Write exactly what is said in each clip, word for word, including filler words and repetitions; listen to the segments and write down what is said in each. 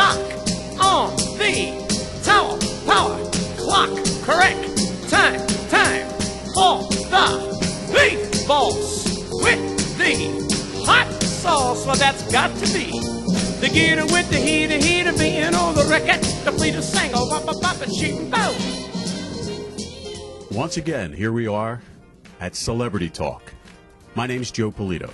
stock on the tower, power, clock, correct, time, time, for the beef boss with the hot sauce. Well, that's got to be the geeter with the heater, heater being on the record, the Polito sang, oh, wop, wop, wop, and shoot and bow. Once again, here we are at Celebrity Talk. My name's Joe Polito.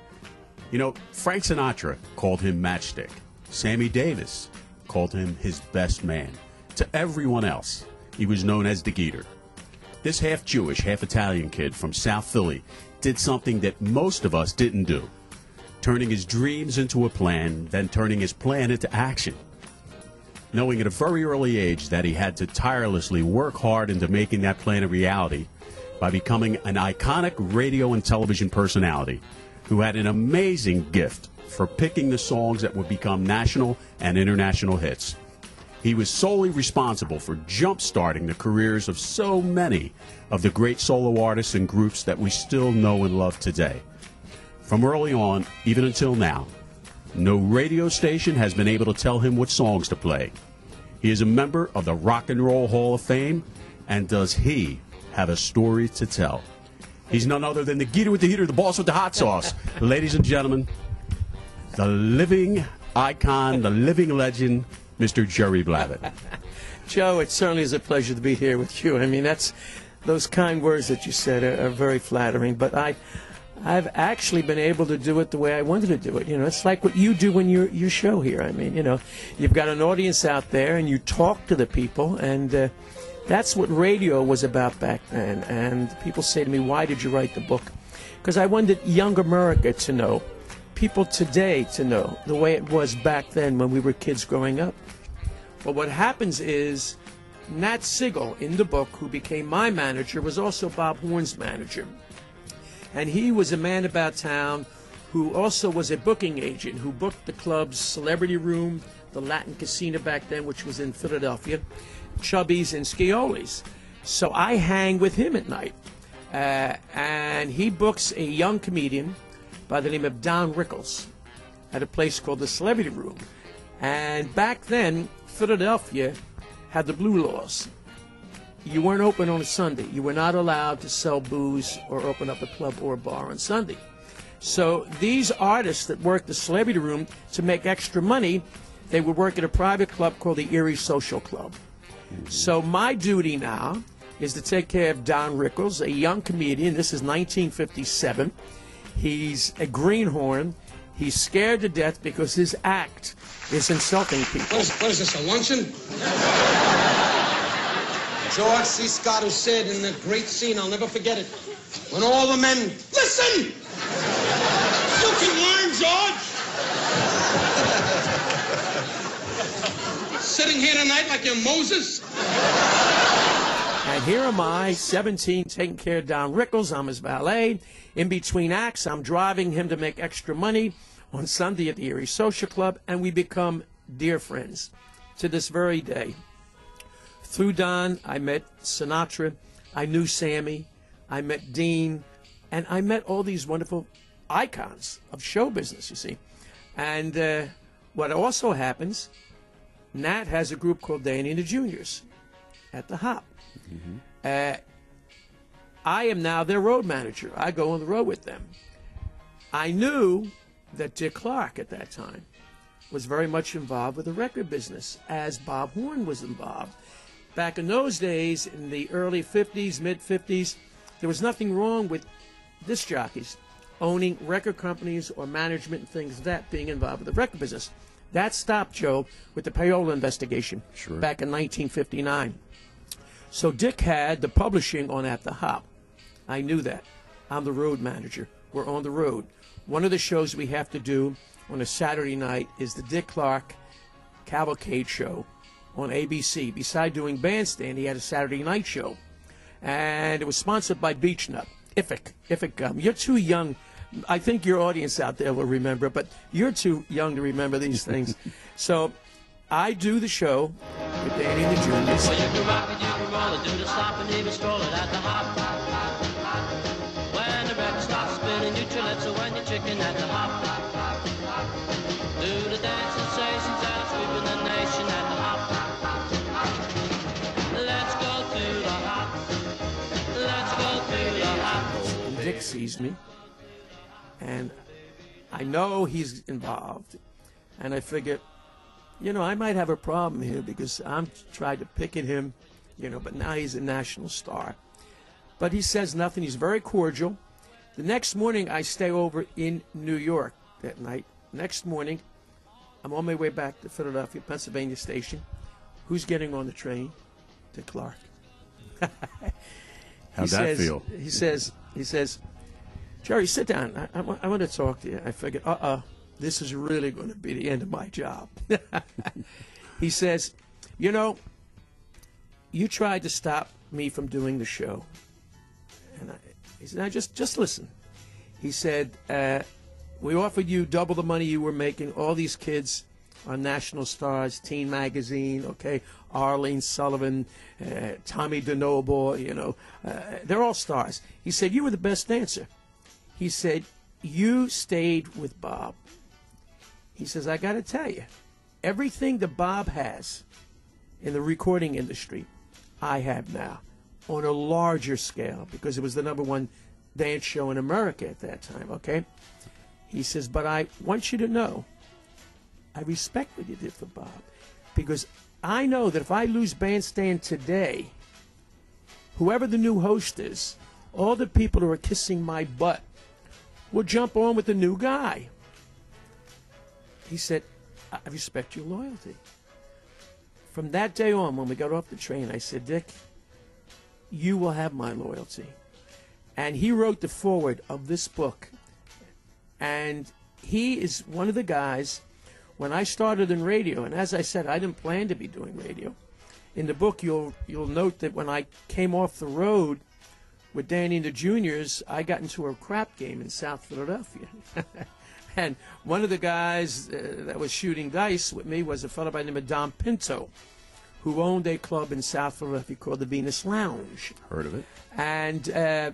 You know, Frank Sinatra called him Matchstick. Sammy Davis called him his best man. To everyone else, he was known as the Geeter. This half-Jewish, half-Italian kid from South Philly did something that most of us didn't do, turning his dreams into a plan, then turning his plan into action. Knowing at a very early age that he had to tirelessly work hard into making that plan a reality by becoming an iconic radio and television personality who had an amazing gift for picking the songs that would become national and international hits. He was solely responsible for jump-starting the careers of so many of the great solo artists and groups that we still know and love today. From early on, even until now, no radio station has been able to tell him what songs to play. He is a member of the Rock and Roll Hall of Fame, and does he have a story to tell? He's none other than the Geeter with the heater, the boss with the hot sauce. Ladies and gentlemen, the living icon, the living legend, Mister Jerry Blavat. Joe, it certainly is a pleasure to be here with you. I mean, that's those kind words that you said are, are very flattering, but I, I've actually been able to do it the way I wanted to do it. You know, it's like what you do in your, your show here. I mean, you know, you've got an audience out there, and you talk to the people, and uh, that's what radio was about back then. And people say to me, why did you write the book? Because I wanted young America to know, people today to know, the way it was back then when we were kids growing up. But what happens is, Nat Sigel, in the book, who became my manager, was also Bob Horn's manager. And he was a man about town who also was a booking agent, who booked the club's Celebrity Room, the Latin Casino back then, which was in Philadelphia, Chubby's and Scioli's. So I hang with him at night. Uh, and he books a young comedian by the name of Don Rickles at a place called the Celebrity Room. And back then, Philadelphia had the blue laws. You weren't open on a Sunday. You were not allowed to sell booze or open up a club or a bar on Sunday. So these artists that worked the Celebrity Room, to make extra money, they would work at a private club called the Erie Social Club. So my duty now is to take care of Don Rickles, a young comedian. This is nineteen fifty-seven. He's a greenhorn. He's scared to death because his act is insulting people. What is, what is this, a luncheon? George C. Scott, who said in the great scene, I'll never forget it, when all the men, listen! You can learn, George! Sitting here tonight like you're Moses? And here am I, seventeen, taking care of Don Rickles. I'm his valet. In between acts, I'm driving him to make extra money on Sunday at the Erie Social Club, and we become dear friends to this very day. Through Don, I met Sinatra, I knew Sammy, I met Dean, and I met all these wonderful icons of show business, you see. And uh, what also happens, Nat has a group called Danny and the Juniors at the Hop. Mm-hmm. uh, I am now their road manager. I go on the road with them. I knew that Dick Clark at that time was very much involved with the record business, as Bob Horn was involved. Back in those days, in the early fifties, mid-fifties, there was nothing wrong with disc jockeys owning record companies or management and things like that, being involved with the record business. That stopped, Joe, with the payola investigation sure. back in nineteen fifty-nine. So Dick had the publishing on At the Hop. I knew that. I'm the road manager. We're on the road. One of the shows we have to do on a Saturday night is the Dick Clark Cavalcade Show on A B C. Beside doing Bandstand, he had a Saturday night show. And it was sponsored by Beechnut. I F I C. I F I C gum. You're too young. I think your audience out there will remember, but you're too young to remember these things. So I do the show with Danny and the Juniors. Well, you can rock it, you can roll it, do the stop and even stroll it at the hop. When the record starts spinning, you chill when you're chicken at the hop. Do the dance sensations out, sweeping the Dick sees me, and I know he's involved, and I figure, you know, I might have a problem here because I'm trying to pick at him, you know, but now he's a national star. But he says nothing. He's very cordial. The next morning, I stay over in New York that night. Next morning, I'm on my way back to Philadelphia, Pennsylvania station. Who's getting on the train? To Clark. How'd he that says, feel? He says, he says, Jerry, sit down. I, I, I want to talk to you. I figured, uh-uh, this is really going to be the end of my job. He says, you know, you tried to stop me from doing the show. And I, he said, now just, just listen. He said, uh, we offered you double the money you were making. All these kids are national stars, Teen Magazine, okay, Arlene Sullivan, uh, Tommy DeNoble, you know, uh, they're all stars. He said, you were the best dancer. He said, you stayed with Bob. He says, I got to tell you, everything that Bob has in the recording industry, I have now on a larger scale because it was the number one dance show in America at that time, okay? He says, but I want you to know, I respect what you did for Bob because I know that if I lose Bandstand today, whoever the new host is, all the people who are kissing my butt will jump on with the new guy. He said, I respect your loyalty. From that day on, when we got off the train, I said, Dick, you will have my loyalty. And he wrote the foreword of this book. And he is one of the guys, when I started in radio, and as I said, I didn't plan to be doing radio. In the book, you'll you'll note that when I came off the road with Danny and the Juniors, I got into a crap game in South Philadelphia. And one of the guys uh, that was shooting dice with me was a fellow by the name of Don Pinto, who owned a club in South Philadelphia called the Venus Lounge. Heard of it. And uh,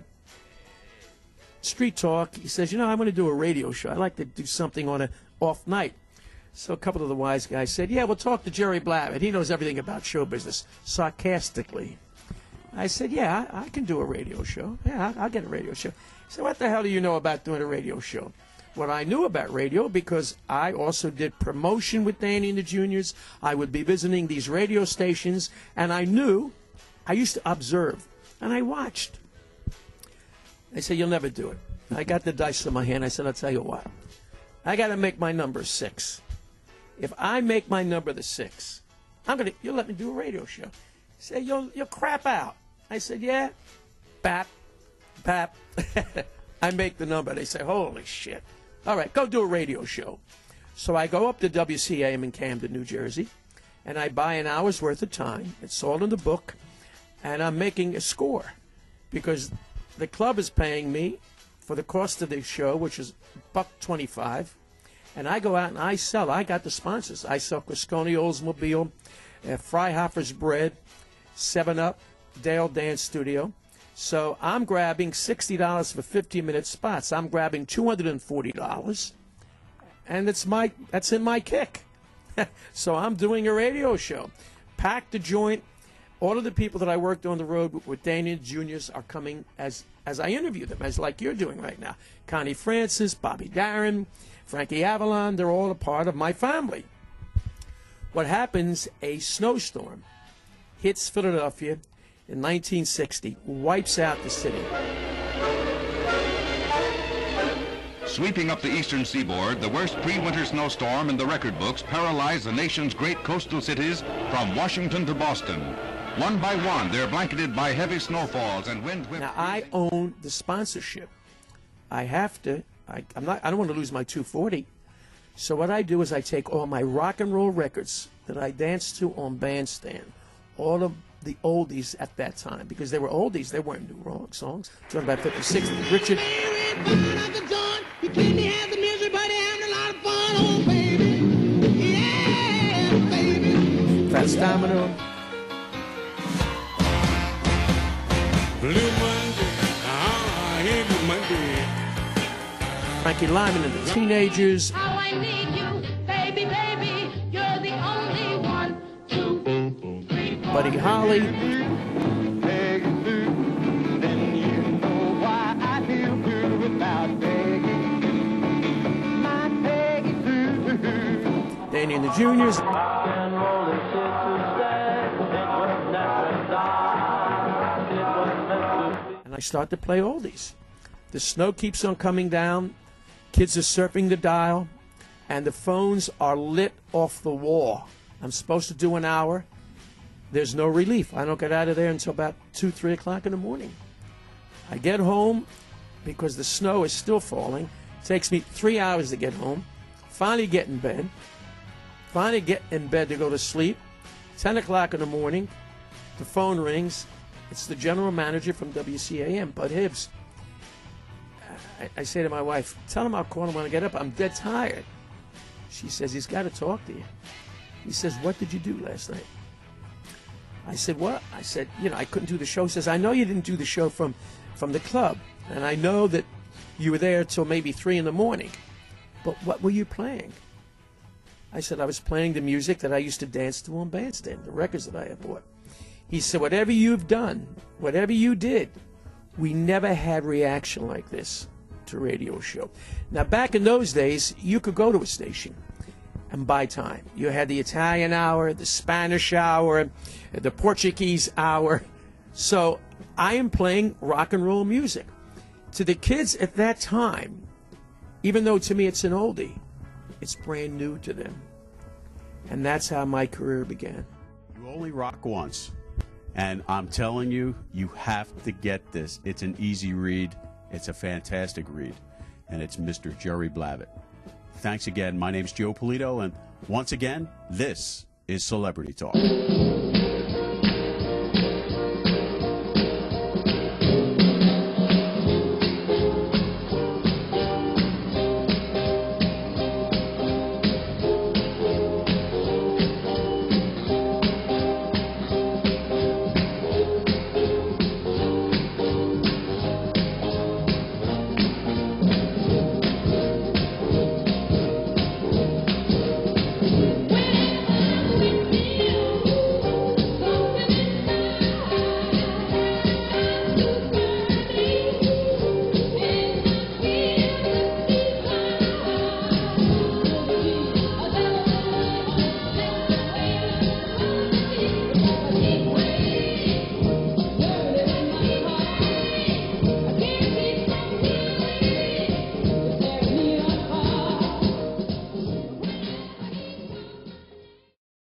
Street Talk, he says, you know, I want to do a radio show. I'd like to do something on an off night. So a couple of the wise guys said, yeah, we'll talk to Jerry Blavat. He knows everything about show business, sarcastically. I said, yeah, I, I can do a radio show. Yeah, I'll, I'll get a radio show. He said, what the hell do you know about doing a radio show? What I knew about radio, because I also did promotion with Danny and the Juniors. I would be visiting these radio stations, and I knew, I used to observe, and I watched. They said, you'll never do it. I got the dice in my hand. I said, I'll tell you what. I got to make my number six. If I make my number the six, I'm gonna. You'll let me do a radio show. He said, you'll, you'll crap out. I said, yeah. Bap. Bap. I make the number. They say, holy shit. All right, go do a radio show. So I go up to W C A M in Camden, New Jersey, and I buy an hour's worth of time. It's all in the book, and I'm making a score because the club is paying me for the cost of the show, which is buck twenty-five, and I go out and I sell. I got the sponsors. I sell Crisconi Oldsmobile, uh, Freihoffer's Bread, seven up, Dale Dance Studio. So I'm grabbing sixty dollars for fifteen-minute spots. I'm grabbing two hundred forty dollars, and it's my that's in my kick. So I'm doing a radio show. Pack the joint. All of the people that I worked on the road with, with Danny and Juniors are coming as as I interview them, as like you're doing right now. Connie Francis, Bobby Darin, Frankie Avalon, they're all a part of my family. What happens, a snowstorm hits Philadelphia in nineteen sixty, wipes out the city. Sweeping up the eastern seaboard, the worst pre-winter snowstorm in the record books paralyzed the nation's great coastal cities from Washington to Boston. One by one, they're blanketed by heavy snowfalls and wind whipped. Now, I own the sponsorship. I have to, I, I'm not, I don't want to lose my two forty. So what I do is I take all my rock and roll records that I danced to on Bandstand, all of the oldies at that time, because they were oldies, they weren't new wrong songs. Talking about fifty, sixty. Richard. You keep me having misery, but having a lot of fun, oh baby. Yeah, baby. Fats Domino. Blue Monday, ah, heavy Monday. Frankie Lyman and the Teenagers. How I need you, baby, baby. You're the only one. Two, three, four. Buddy Holly. Then you know why I feel good. Danny and the Juniors. And I start to play oldies. The snow keeps on coming down. Kids are surfing the dial. And the phones are lit off the wall. I'm supposed to do an hour. There's no relief. I don't get out of there until about two, three o'clock in the morning. I get home because the snow is still falling. It takes me three hours to get home. Finally get in bed. Finally get in bed to go to sleep. ten o'clock in the morning, the phone rings. It's the general manager from W C A M, Bud Hibbs. I, I say to my wife, tell him I'll call him when I get up. I'm dead tired. She says, he's got to talk to you. He says, what did you do last night? I said, what? I said, you know, I couldn't do the show. He says, I know you didn't do the show from, from the club, and I know that you were there till maybe three in the morning. But what were you playing? I said, I was playing the music that I used to dance to on Bandstand, the records that I had bought. He said, whatever you've done, whatever you did, we never had reaction like this to a radio show. Now, back in those days, you could go to a station and buy time. You had the Italian hour, the Spanish hour, the Portuguese hour. So I am playing rock and roll music. To the kids at that time, even though to me it's an oldie, it's brand new to them. And that's how my career began. You only rock once. And I'm telling you, you have to get this. It's an easy read. It's a fantastic read. And it's Mister Jerry Blavat. Thanks again. My name's Joe Polito. And once again, this is Celebrity Talk.